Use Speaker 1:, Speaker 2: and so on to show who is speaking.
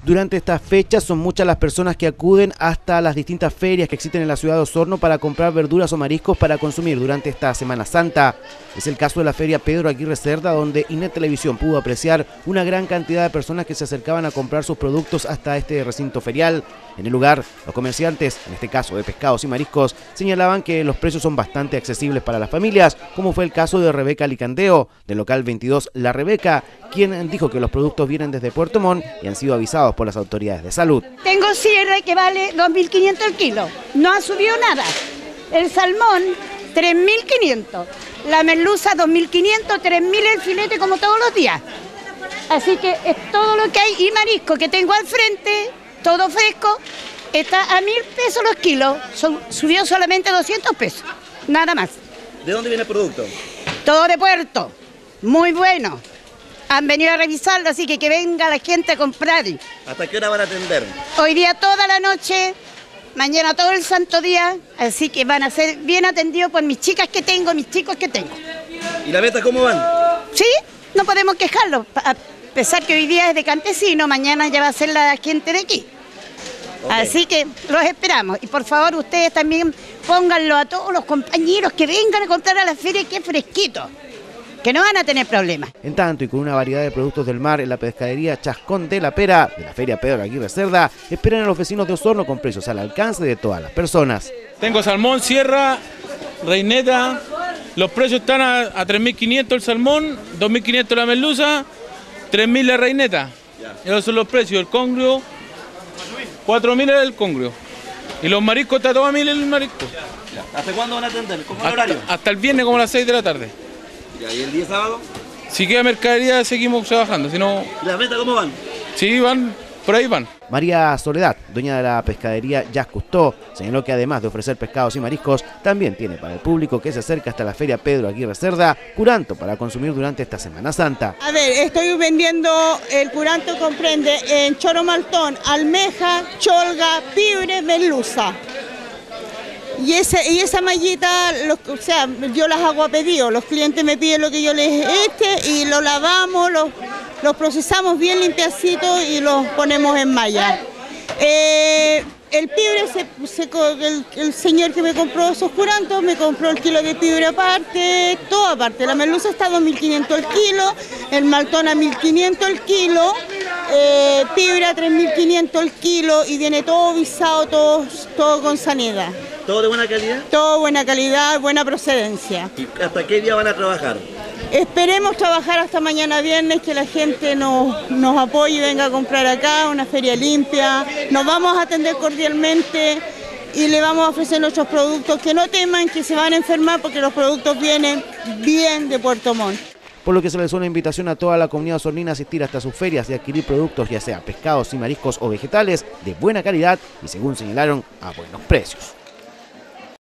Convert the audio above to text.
Speaker 1: Durante estas fechas son muchas las personas que acuden hasta las distintas ferias que existen en la ciudad de Osorno para comprar verduras o mariscos para consumir durante esta Semana Santa. Es el caso de la Feria Pedro Aguirre Cerda, donde Inet Televisión pudo apreciar una gran cantidad de personas que se acercaban a comprar sus productos hasta este recinto ferial. En el lugar, los comerciantes, en este caso de pescados y mariscos, señalaban que los precios son bastante accesibles para las familias, como fue el caso de Rebeca Licandeo, del local 22 La Rebeca, quien dijo que los productos vienen desde Puerto Montt y han sido avisados por las autoridades de salud.
Speaker 2: Tengo cierre que vale 2.500 el kilo, no ha subido nada. El salmón, 3.500. La merluza, 2.500, 3.000 el filete como todos los días. Así que es todo lo que hay. Y marisco que tengo al frente, todo fresco, está a 1.000 pesos los kilos. Subió solamente 200 pesos, nada más.
Speaker 3: ¿De dónde viene el producto?
Speaker 2: Todo de Puerto, muy bueno. Han venido a revisarlo, así que venga la gente a comprar.
Speaker 3: ¿Hasta qué hora van a atender?
Speaker 2: Hoy día toda la noche, mañana todo el santo día, así que van a ser bien atendidos por mis chicas que tengo, mis chicos que tengo.
Speaker 3: ¿Y la venta cómo van?
Speaker 2: Sí, no podemos quejarlo, a pesar que hoy día es de campesino, mañana ya va a ser la gente de aquí. Okay. Así que los esperamos y por favor ustedes también pónganlo a todos los compañeros que vengan a comprar a la feria, que es fresquito, que no van a tener problemas.
Speaker 1: En tanto, y con una variedad de productos del mar en la pescadería Chascón de la Pera de la Feria Pedro Aguirre Cerda, esperan a los vecinos de Osorno con precios al alcance de todas las personas.
Speaker 4: Tengo salmón, sierra, reineta, los precios están a 3.500 el salmón, 2.500 la merluza, 3.000 la reineta. Esos son los precios, el congrio, 4.000 el congrio. Y los mariscos está todo a 1.000 el marisco.
Speaker 3: ¿Hasta cuándo van a atender? ¿Cómo es el horario?
Speaker 4: Hasta el viernes como a las 6 de la tarde.
Speaker 3: ¿Y el día sábado?
Speaker 4: Si queda mercadería seguimos trabajando, si no...
Speaker 3: ¿Y las ventas cómo van?
Speaker 4: Sí, van, por ahí van.
Speaker 1: María Soledad, dueña de la pescadería Jazz Cousteau, señaló que además de ofrecer pescados y mariscos, también tiene para el público que se acerca hasta la Feria Pedro Aguirre Cerda curanto para consumir durante esta Semana Santa.
Speaker 5: A ver, estoy vendiendo, el curanto comprende en choro maltón, almeja, cholga, pibre, merluza. Y esa mallita, o sea, yo las hago a pedido, los clientes me piden lo que yo les eche y lo lavamos, los procesamos bien limpiacitos y los ponemos en malla. El pibre, el señor que me compró esos curantos me compró el kilo de pibre aparte, todo aparte. La merluza está a 2.500 el kilo, el maltón a 1.500 el kilo, pibre a 3.500 el kilo y viene todo visado, todo con sanidad.
Speaker 3: ¿Todo de buena calidad?
Speaker 5: Todo buena calidad, buena procedencia.
Speaker 3: ¿Y hasta qué día van a trabajar?
Speaker 5: Esperemos trabajar hasta mañana viernes, que la gente nos apoye y venga a comprar acá, una feria limpia. Nos vamos a atender cordialmente y le vamos a ofrecer nuestros productos, que no teman que se van a enfermar porque los productos vienen bien de Puerto Montt.
Speaker 1: Por lo que se les hace una invitación a toda la comunidad osornina a asistir hasta sus ferias y adquirir productos, ya sea pescados y mariscos o vegetales, de buena calidad y, según señalaron, a buenos precios.